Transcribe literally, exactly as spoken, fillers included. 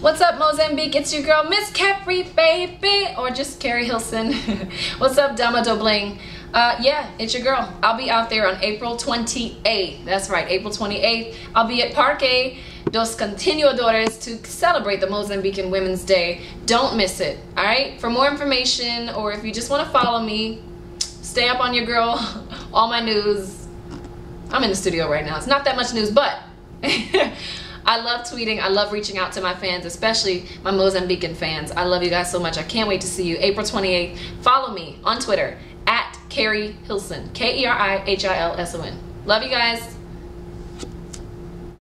What's up, Mozambique? It's your girl, Miss Capri, baby, or just Carrie Hilson. What's up, Dama Do Bling? Uh, yeah, it's your girl. I'll be out there on April twenty-eighth. That's right, April twenty-eighth. I'll be at Parque dos Continuadores to celebrate the Mozambican Women's Day. Don't miss it, all right? For more information, or if you just want to follow me, stay up on your girl, all my news. I'm in the studio right now. It's not that much news, but I love tweeting. I love reaching out to my fans, especially my Mozambican fans. I love you guys so much. I can't wait to see you April twenty-eighth. Follow me on Twitter at Carrie Hilson, K E R I H I L S O N. Love you guys.